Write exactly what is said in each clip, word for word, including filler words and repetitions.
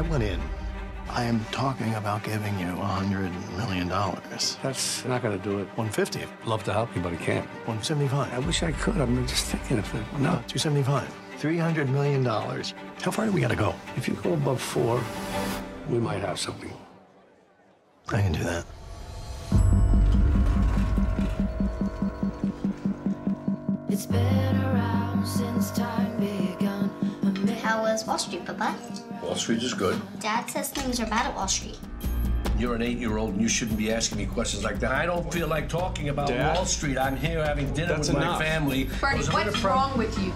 I went in. I am talking about giving you a hundred million dollars. That's not gonna do it. One fifty. Love to help you, but I can't. One seventy-five. I wish I could. I'm just thinking if it, no. Two seventy-five. Three hundred million dollars. How far do we gotta go? If you go above four, we might have something. I can do that. It's been around since time begun. How was Wall Street, Papa? Wall Street is good. Dad says things are bad at Wall Street. You're an eight-year-old and you shouldn't be asking me questions like that. I don't feel like talking about Dad? Wall Street. I'm here having dinner That's with enough. my family. Bernie, what's wrong with you?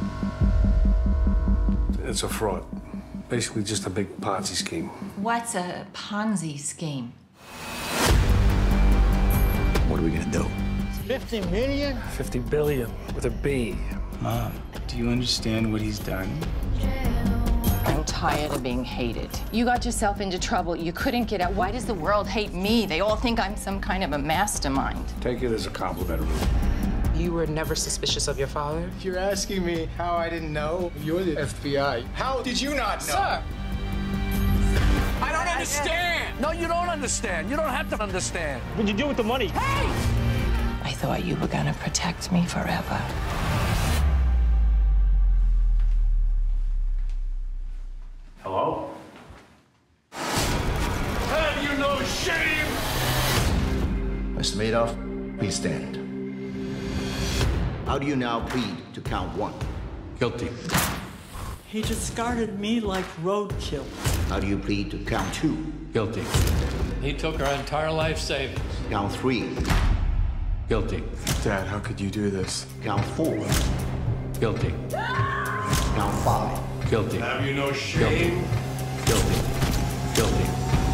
It's a fraud. Basically just a big Ponzi scheme. What's a Ponzi scheme? What are we gonna do? fifty million? fifty billion with a B. Mom, do you understand what he's done? I'm tired of being hated. You got yourself into trouble. You couldn't get out. Why does the world hate me? They all think I'm some kind of a mastermind. Take it as a compliment, Ruth. You were never suspicious of your father? If you're asking me how I didn't know, you're the F B I. How did you not know? Sir! I don't understand! No, you don't understand. You don't have to understand. What'd you do with the money? Hey! I thought you were gonna protect me forever. Hello? Have you no shame? Mister Madoff, please stand. How do you now plead to count one? Guilty. He discarded me like roadkill. How do you plead to count two? Guilty. He took our entire life savings. Count three. Guilty. Dad, how could you do this? Count four. Guilty. Count five. Guilty. Have you no shame? Guilty. Guilty.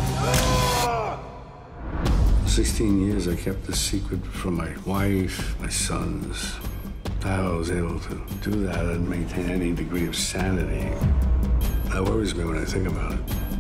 Sixteen years I kept this secret from my wife, my sons. How I was able to do that and maintain any degree of sanity. That worries me when I think about it.